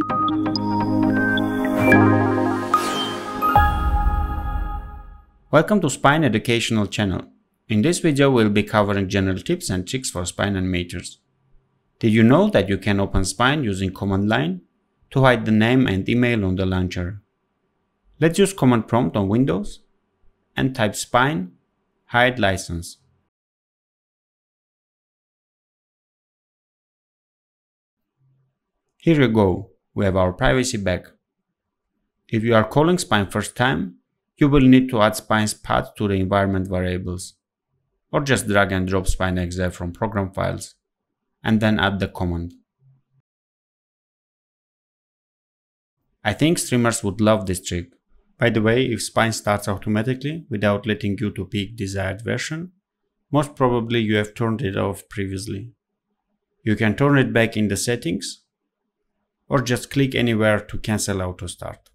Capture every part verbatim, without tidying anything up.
Welcome to Spine Educational Channel. In this video we'll be covering general tips and tricks for Spine animators. Did you know that you can open Spine using command line to hide the name and email on the launcher? Let's use command prompt on Windows and type Spine hide license. Here you go, we have our privacy back. If you are calling Spine first time, you will need to add Spine's path to the environment variables, or just drag and drop Spine.exe from program files, and then add the command. I think streamers would love this trick. By the way, if Spine starts automatically without letting you to pick desired version, most probably you have turned it off previously. You can turn it back in the settings, or just click anywhere to cancel auto start.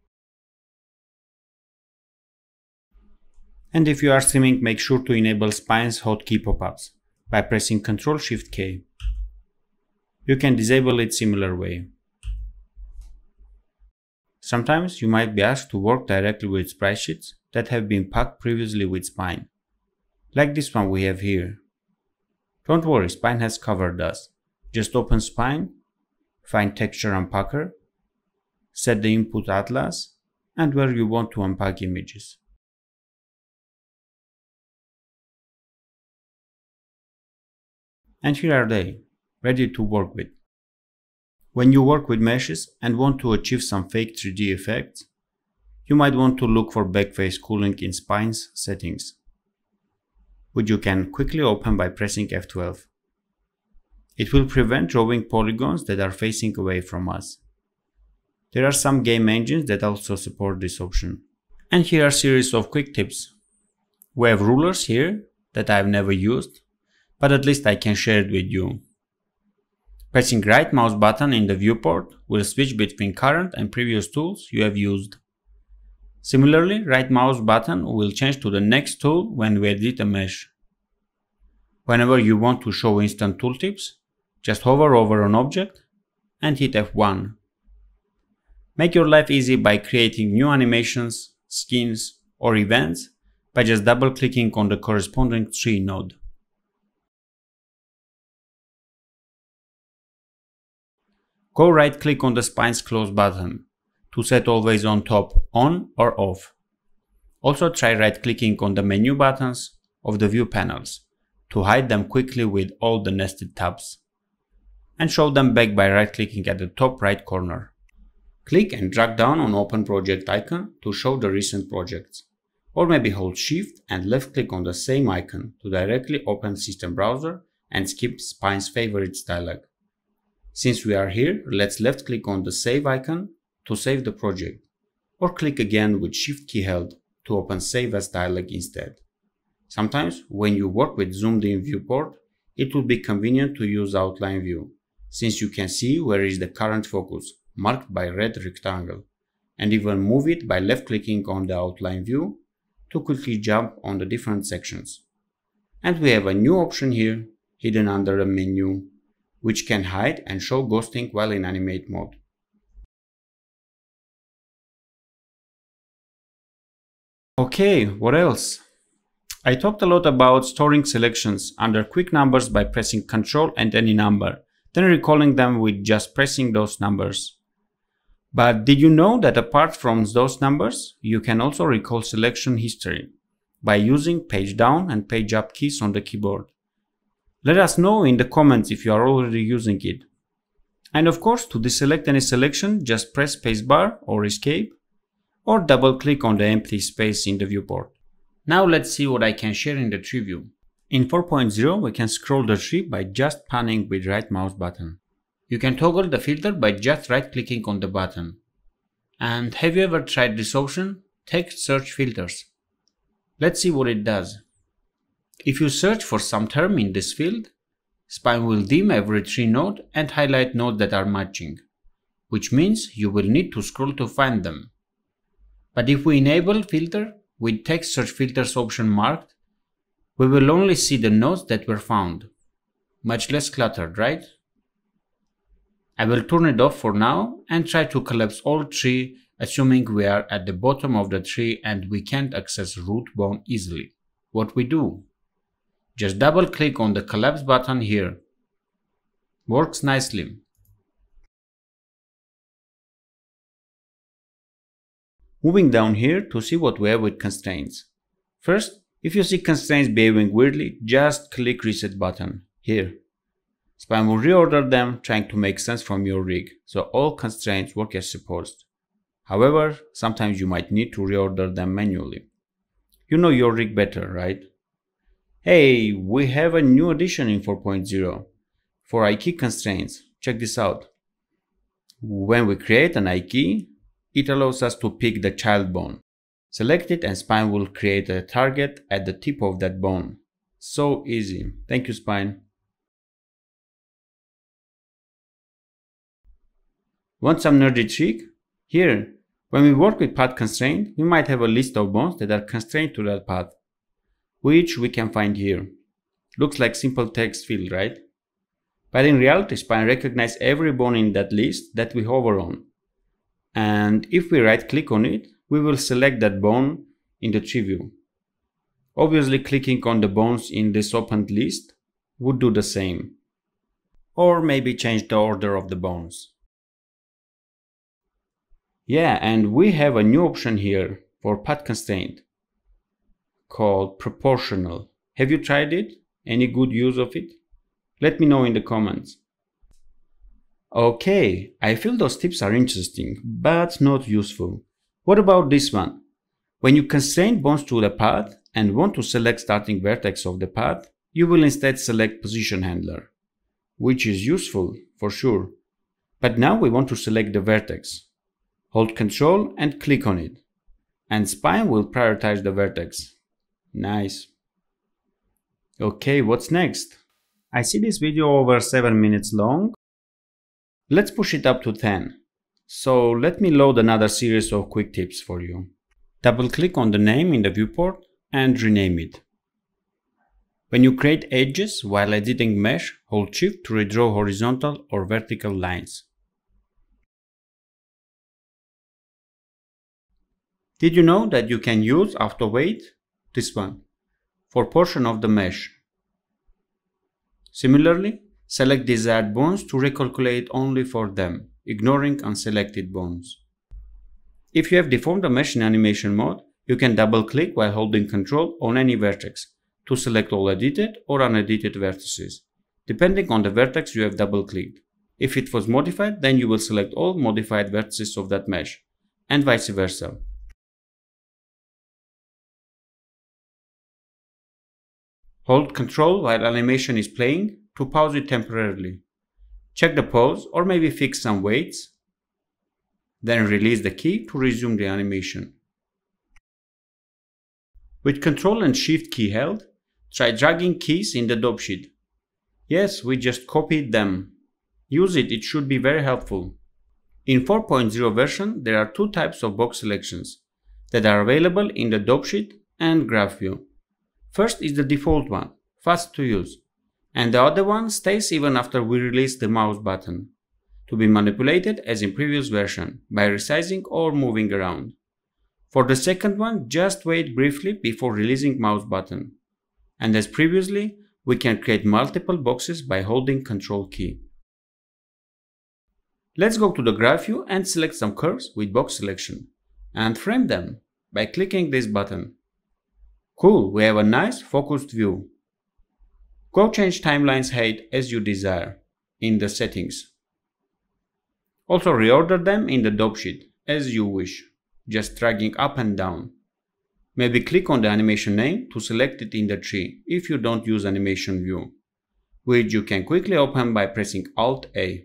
And if you are streaming, make sure to enable Spine's hotkey pop-ups by pressing control shift K. You can disable it similar way. Sometimes you might be asked to work directly with sprite sheets that have been packed previously with Spine, like this one we have here. Don't worry, Spine has covered us. Just open Spine, find Texture Unpacker, set the input atlas, and where you want to unpack images. And here are they, ready to work with. When you work with meshes and want to achieve some fake three D effects, you might want to look for backface cooling in Spine's settings, which you can quickly open by pressing F twelve. It will prevent drawing polygons that are facing away from us. There are some game engines that also support this option. And here are a series of quick tips. We have rulers here that I've never used, but at least I can share it with you. Pressing right mouse button in the viewport will switch between current and previous tools you have used. Similarly, right mouse button will change to the next tool when we edit a mesh. Whenever you want to show instant tooltips, just hover over an object and hit F one. Make your life easy by creating new animations, skins, or events by just double clicking on the corresponding tree node. Go right click on the Spine's close button to set always on top on or off. Also try right clicking on the menu buttons of the view panels to hide them quickly with all the nested tabs, and show them back by right clicking at the top right corner. Click and drag down on open project icon to show the recent projects, or maybe hold shift and left click on the same icon to directly open system browser and skip Spine's favorites dialog. Since we are here, let's left click on the save icon to save the project, or click again with shift key held to open save as dialog instead. Sometimes when you work with zoomed in viewport, it will be convenient to use outline view, since you can see where is the current focus, marked by red rectangle, and even move it by left clicking on the outline view to quickly jump on the different sections. And we have a new option here, hidden under a menu, which can hide and show ghosting while in animate mode. Okay, what else? I talked a lot about storing selections under quick numbers by pressing Ctrl and any number, then recalling them with just pressing those numbers. But did you know that apart from those numbers, you can also recall selection history by using page down and page up keys on the keyboard? Let us know in the comments if you are already using it. And of course, to deselect any selection, just press spacebar or escape, or double click on the empty space in the viewport. Now let's see what I can share in the tree view. In four point zero, we can scroll the tree by just panning with right mouse button. You can toggle the filter by just right clicking on the button. And have you ever tried this option? Text search filters. Let's see what it does. If you search for some term in this field, Spine will dim every tree node and highlight nodes that are matching, which means you will need to scroll to find them. But if we enable filter with text search filters option marked, we will only see the nodes that were found. Much less cluttered, right? I will turn it off for now and try to collapse all three, assuming we are at the bottom of the tree and we can't access root bone easily. What we do? Just double click on the collapse button here. Works nicely. Moving down here to see what we have with constraints. First, if you see constraints behaving weirdly, just click reset button here. Spine will reorder them, trying to make sense from your rig, so all constraints work as supposed. However, sometimes you might need to reorder them manually. You know your rig better, right? Hey, we have a new addition in four point zero. For I key constraints, check this out. When we create an I key, it allows us to pick the child bone. Select it and Spine will create a target at the tip of that bone. So easy. Thank you, Spine. Want some nerdy trick? Here, when we work with path constraint, we might have a list of bones that are constrained to that path, which we can find here. Looks like simple text field, right? But in reality, Spine recognizes every bone in that list that we hover on. And if we right click on it, we will select that bone in the tree view. Obviously, clicking on the bones in this opened list would do the same. Or maybe change the order of the bones. Yeah, and we have a new option here for path constraint called proportional. Have you tried it? Any good use of it? Let me know in the comments. Okay, I feel those tips are interesting, but not useful. What about this one? When you constrain bones to the path and want to select starting vertex of the path, you will instead select position handler, which is useful for sure. But now we want to select the vertex. Hold Control and click on it, and Spine will prioritize the vertex. Nice. Okay, what's next? I see this video over seven minutes long. Let's push it up to ten. So let me load another series of quick tips for you. Double click on the name in the viewport and rename it. When you create edges while editing mesh, hold Shift to redraw horizontal or vertical lines. Did you know that you can use AutoWeight, this one, for portion of the mesh? Similarly, select desired bones to recalculate only for them, ignoring unselected bones. If you have deformed the mesh in animation mode, you can double-click while holding Control on any vertex to select all edited or unedited vertices, depending on the vertex you have double-clicked. If it was modified, then you will select all modified vertices of that mesh, and vice versa. Hold Control while animation is playing to pause it temporarily. Check the pause or maybe fix some weights. Then release the key to resume the animation. With Control and Shift key held, try dragging keys in the dope sheet. Yes, we just copied them. Use it, it should be very helpful. In four point zero version, there are two types of box selections that are available in the dope sheet and graph view. First is the default one, fast to use, and the other one stays even after we release the mouse button, to be manipulated as in previous version by resizing or moving around. For the second one, just wait briefly before releasing mouse button, and as previously, we can create multiple boxes by holding Control key. Let's go to the graph view and select some curves with box selection, and frame them by clicking this button. Cool, we have a nice focused view. Go change timeline's height as you desire in the settings. Also reorder them in the dope sheet as you wish, just dragging up and down. Maybe click on the animation name to select it in the tree if you don't use animation view, which you can quickly open by pressing Alt A.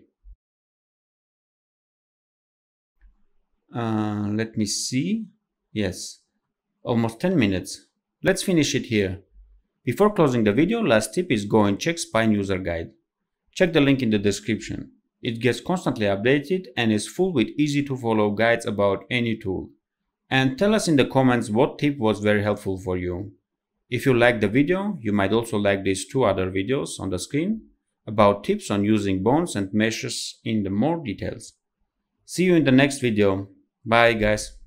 Uh, let me see. Yes, almost ten minutes. Let's finish it here. Before closing the video, last tip is go and check Spine user guide. Check the link in the description. It gets constantly updated and is full with easy to follow guides about any tool. And tell us in the comments what tip was very helpful for you. If you liked the video, you might also like these two other videos on the screen. about tips on using bounds and meshes in the more details. See you in the next video. Bye guys.